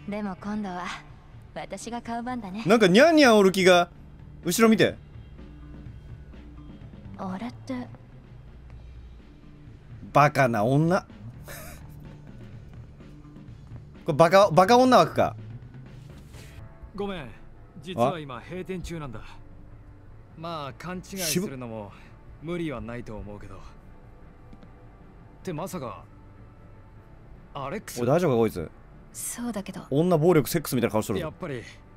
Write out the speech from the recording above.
でも今度は私が買う番だね。 なんかニャンニャンおる気が。後ろ見て。 あれってバカな女。これバカ女枠か。 ごめん、実は今閉店中なんだ。まあ勘違いするのも無理はないと思うけど。ってまさかアレックス？ おい大丈夫かこいつ。 そうだけど。 女暴力セックスみたいな顔しとるぞ。 やっぱり